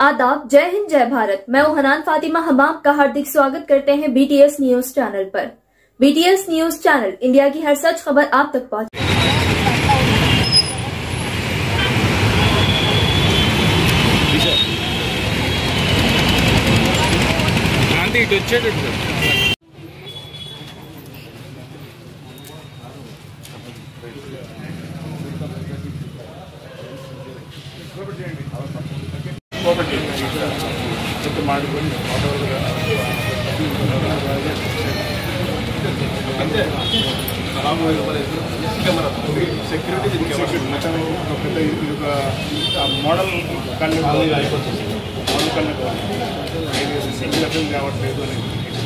आदाब, जय हिंद, जय भारत। मैं हनान फातिमा, हम आपका हार्दिक स्वागत करते हैं बीटीएस न्यूज चैनल पर। बीटीएस न्यूज चैनल इंडिया की हर सच खबर आप तक पहुंचे। మోడల్ కళ్ళు అయిపోతుంది. మోడల్ కళ్ళు సింగిల్ అఫీల్ కావట్లేదు అని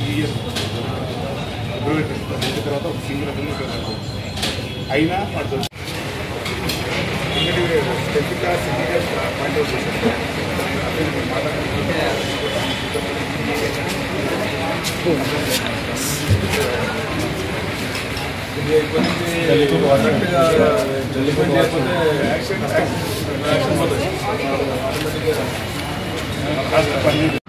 తర్వాత ఒక సింగిల్ అఫీల్ అయినా వాడు టెన్త్ క్లాస్ పాయింట్ అవుట్ చేశారు. యాక్షన్